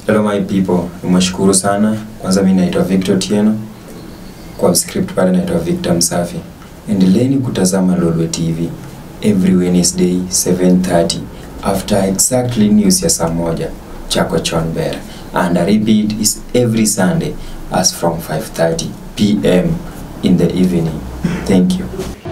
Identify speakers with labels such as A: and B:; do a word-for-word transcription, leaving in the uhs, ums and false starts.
A: Hello my people, nimeshukuru sana. Kwanza mimi naitwa Victor Tieno. Kwa script pale naitwa Victor Msafi. Endeleeni kutazama Luo T V every Wednesday seven thirty after exactly news ya saa moja chako Chonbera, and a repeat is every Sunday as from five thirty p m in the evening. Thank you.